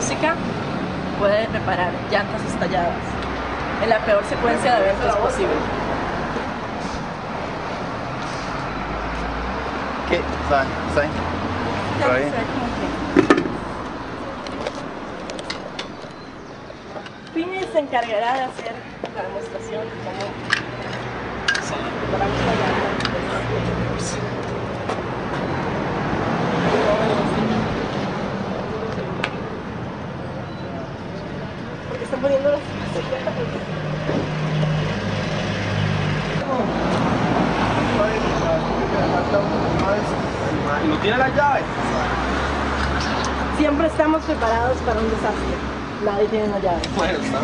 música puede reparar llantas estalladas en la peor secuencia de eventos posible. ¿Qué? ¿Saben? Ya no Por ahí. sé cómo que. Pini se encargará de hacer la demostración de cómo preparamos la llanta. Porque están poniendo las ¿Y no tiene las llaves? Siempre estamos preparados para un desastre. Nadie tiene la llave. Bueno, está.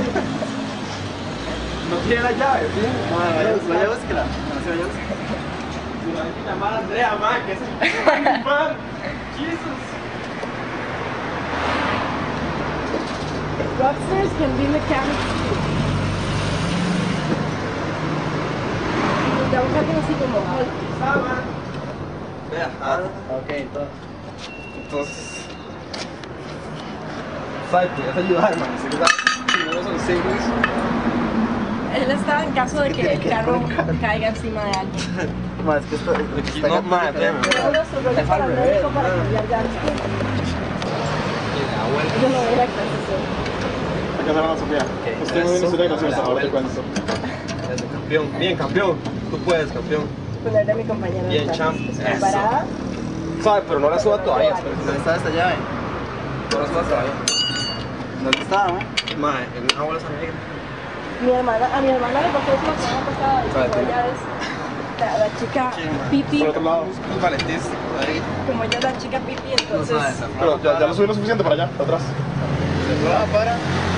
No tiene las llaves, ¿sí? Vaya, búsquela. No se vaya. Si no hay que llamar a Andrea, man, que es el man. Jesus. Rockstars can be mechanics too. Ya buscar así como Hulk. Ah, man. Vea, Ok, entonces. ¿Sabes? Puedes ayudar, man. Si no son siglos. Él está en caso de que el carro caiga encima de alguien. Más que esto. No, man, Luego su rollo para el médico para cambiar llantas. Yo no voy a ir a clase. Acá se van a Sofía. Estoy muy bien historia de graciosa, ahora te cuento. Campeón, bien, campeón. Tú puedes, campeón. Ponerle a mi compañero de Bien, clase. champ. ¿Preparada? ¿Sabes? Pero no la suba todavía. ¿Dónde estaba esta llave? No la suba todavía. ¿Dónde estaba, man? Mae, en una bolsa negra. A mi hermana le pasó eso la semana pasada. Y como ella es la chica pipi, Por otro lado. Los Valentins, ahí. como ella es la chica pipi, entonces... Pero ya lo subí lo suficiente para allá, para atrás. Para.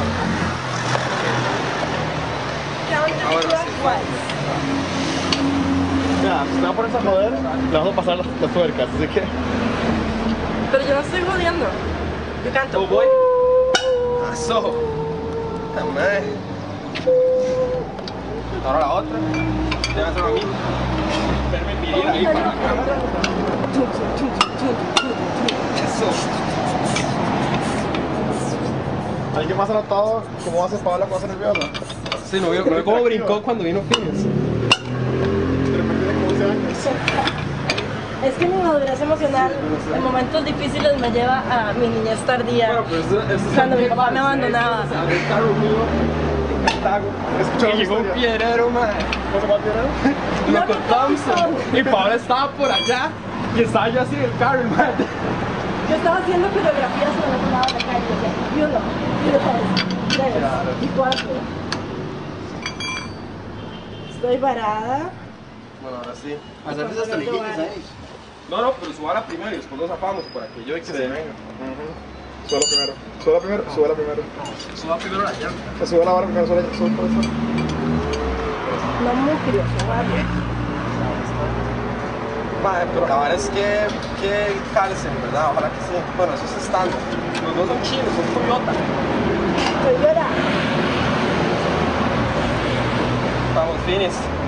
Count clockwise. Mira, si te vas a ponerse a joder, le vas a pasar las tuercas, así que. Pero yo no estoy jodiendo. Yo canto. Oh, boy. Eso. También. Ahora la otra. Ya me a mí. Verme pirir ahí para la cámara. Eso. ¿Alguien más ha notado cómo hace Paola cuando se nerviosa? Sí, no vio cómo brincó cuando vino Phoenix. De repente tiene como 11 años. Es que mi madurez emocional en momentos difíciles me lleva a mi niñez tardía. Bueno, pues eso Cuando mi papá me abandonaba. El carro mío en Cartago. Escucha Y llegó un piedrero, man. ¿Cómo se llama el piedrero? Loco Thompson. Y Pablo estaba por allá. Y estaba yo así en el carro, man. Yo estaba haciendo coreografías en el otro lado de la calle. Y uno, y dos, tres, y cuatro. Estoy parada. Bueno, ahora sí. Hacerles hasta liguillas ahí. No, pero suba primero y después nos zapamos para que yo y que se venga. Suela primero. Suela primero. Suela primero. Suba primero la llanta. Sube la barra primero, suela por eso. No muy curioso, ¿vale? Madre, pero la verdad es que calcen, ¿verdad? Ojalá que sí. Bueno, eso es estándar. Los dos son chinos, son Toyota. Estoy llorando. Vamos, Finis.